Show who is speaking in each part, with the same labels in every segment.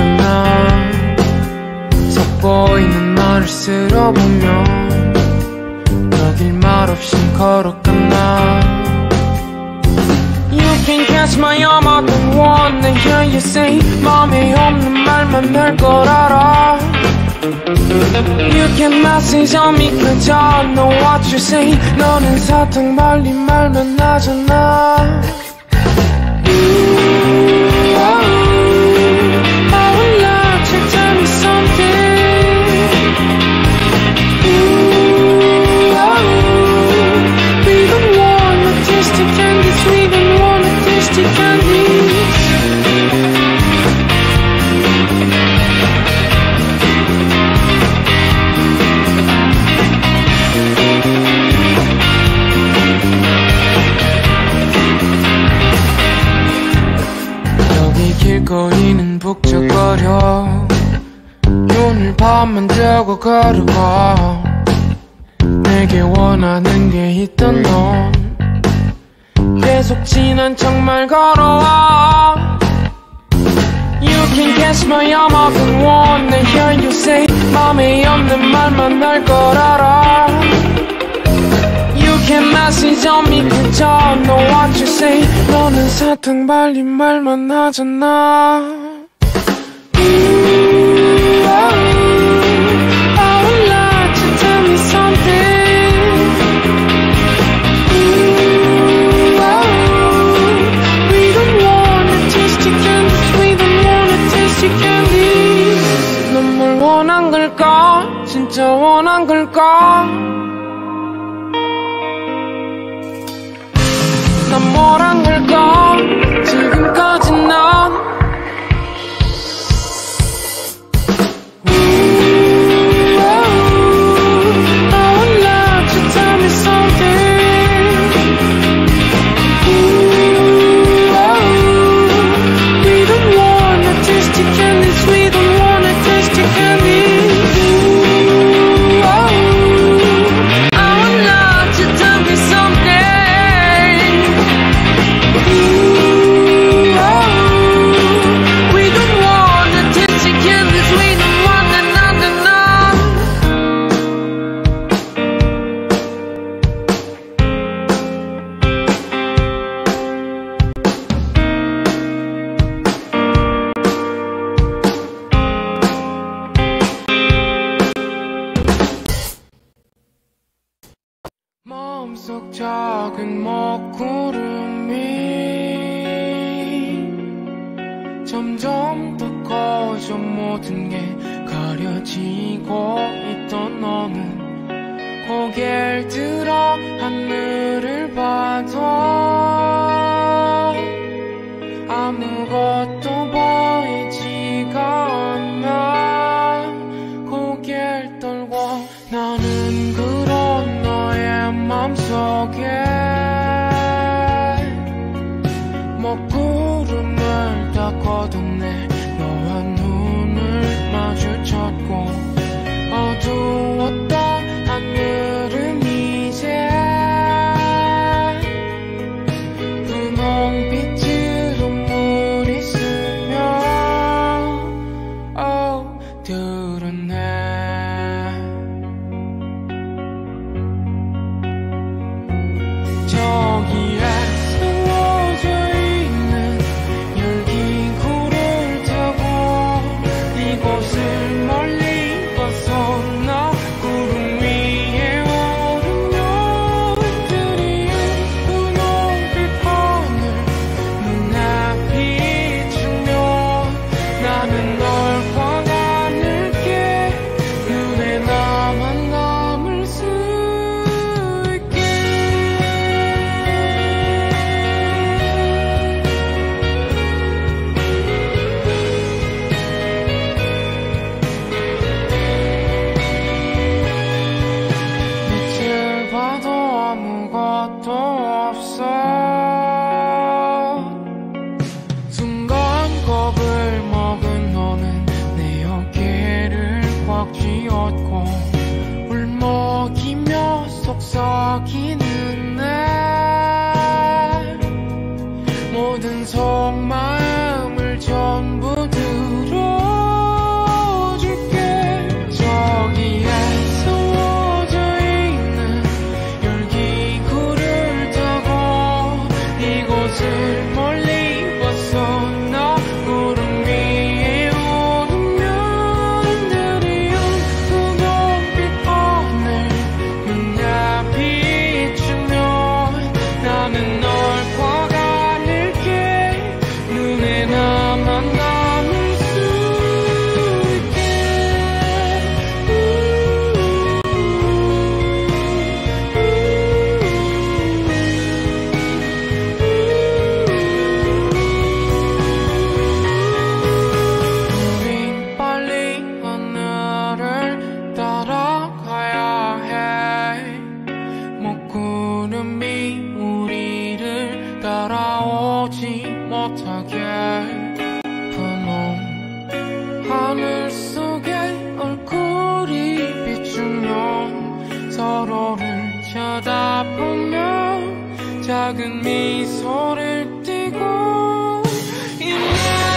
Speaker 1: 만나 섞보이는 말을 쓸어보면 여길 말없이 걸어갔나. You can catch my arm, I don't wanna hear you say 맘에 없는 말만 할 걸 알아. You can message on me 그저 know what you say. 너는 사탕 발린 말만 하잖아. 길거리는 북적거려 눈을 밤만 뜨고 걸어가. 내게 원하는 게 있던 넌 계속 지난 척말 걸어와. You can catch my arm, I don't wanna hear you say 맘에 없는 말만 할 걸 알아. You can message on me 그저 know what you say. 너는 사탕 발린 말만 하잖아. I would like to tell me something. We don't wanna taste your candies. We don't wanna taste your candies. 넌 뭘 원한 걸까? 진짜 원한 걸까? 난 뭐란 걸까? 지금까지 난 마음속 작은 먹구름이 점점 더 커져. 모든 게 가려지고 있던 너는 고개를 들어 하늘을 봐도 아무것도 보이지가 않아. 고개를 떨고 나는 그런 너의 맘속에 먹구름을 다 걷어내 너와 눈을 마주쳤고 어두웠던 하늘은 이제 하늘 속에 얼굴이 비추면 서로를 쳐다보며 작은 미소를 띠고 있네.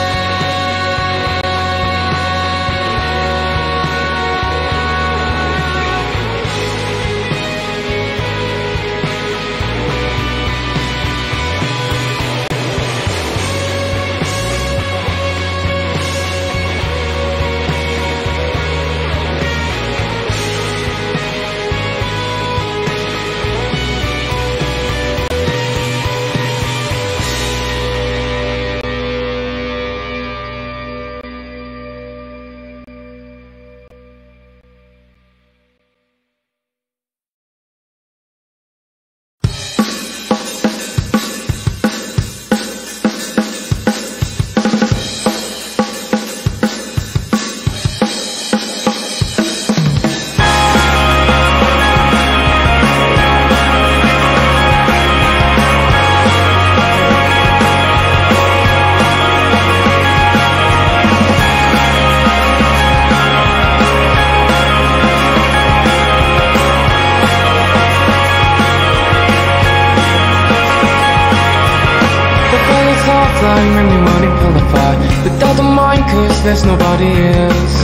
Speaker 1: Flying when you're running pull apart, but I don't mind cause there's nobody else.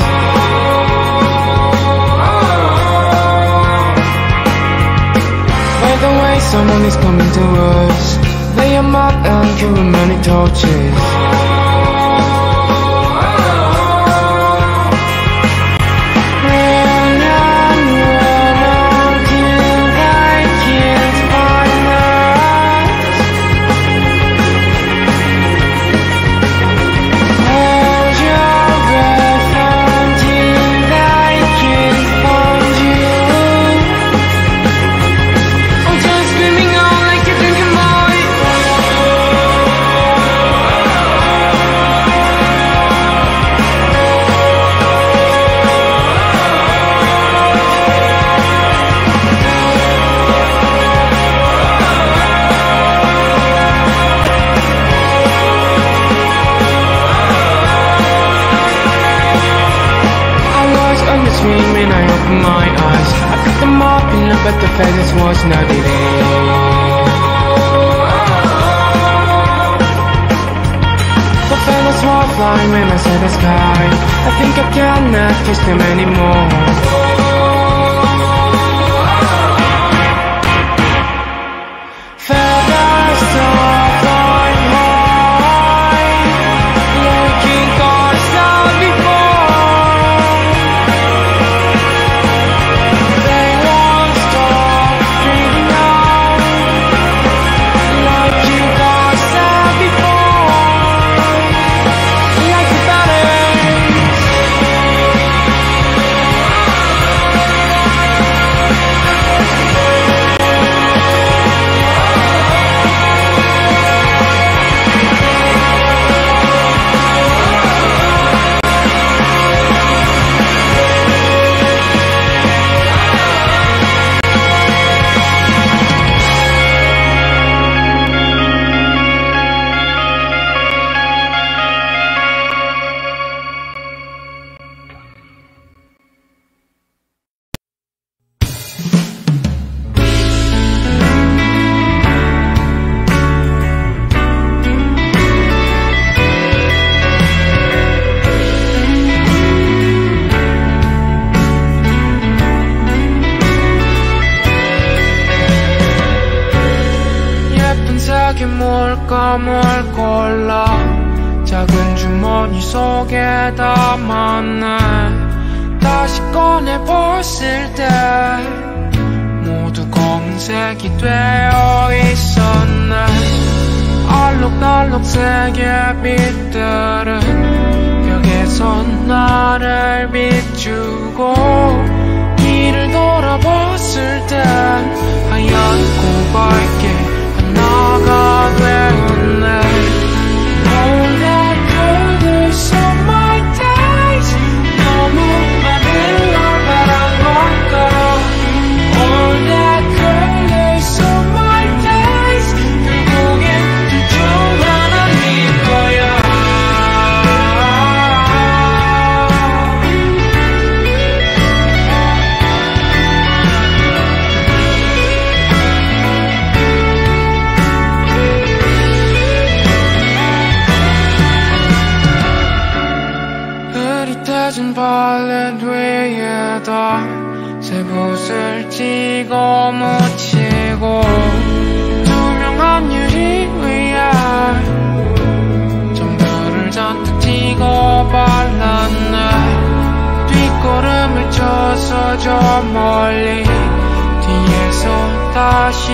Speaker 1: By the way, someone is coming to us. They are mad and killing many torches. When I opened my eyes, I picked them up and looked at the feathers was not it. The feathers were flying when I saw the sky. I think I cannot kiss them anymore. Feathers are flying high, looking cause out before. 뭘까 뭘 골라 작은 주머니 속에 담았네. 다시 꺼내봤을 때 모두 검은색이 되어 있었네. 알록달록 색의 빛들은 벽에서 나를 비추고 뒤를 돌아봤을 땐 하얗고 밝게 나가 되었네. All that colors of my days 너무 많은 걸 바란 걸까. All that colors of my days 결국엔 둘 중 하나일 거야. 흐릿해진 발렛 위에다 새 붓을 찍어 묻히고 투명한 유리 위에 점들을 잔뜩 찍어 발랐네. 뒷걸음을 쳐서 저 멀리 뒤에서 다시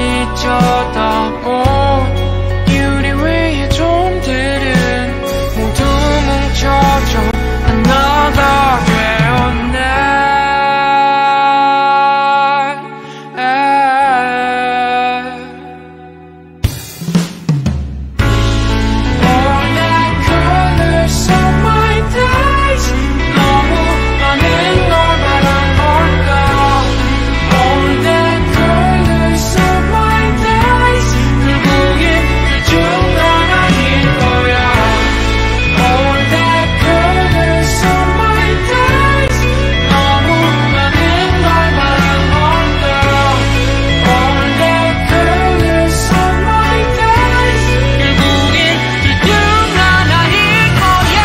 Speaker 1: 쳐다본 유리 위에 좀들은 모두 뭉쳐져 하나가 되었네. All the colors of my days 너무 많은 걸 말한 걸까. All the colors of my days 결국엔 그 중 하나일 거야. All the colors of my days 너무 많은 걸 말한 걸까. All the colors of my days 결국엔 그 중 하나일 거야.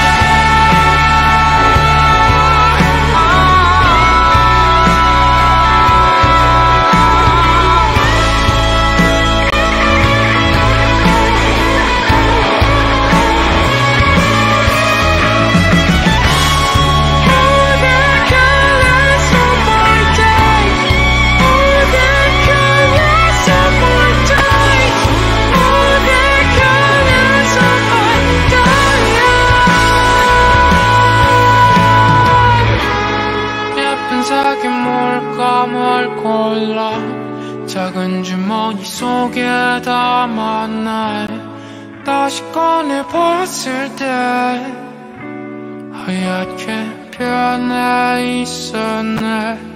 Speaker 1: 예쁜 색이 뭘까 뭘 골라 작은 주머니 속에 담았네. 다시 꺼내봤을 때 하얗게 변해 있었네.